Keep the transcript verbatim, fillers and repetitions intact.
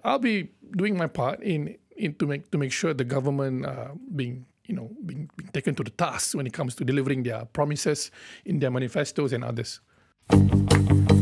I'll be doing my part in, in to make to make sure the government uh, being you know being, being taken to the task when it comes to delivering their promises in their manifestos and others.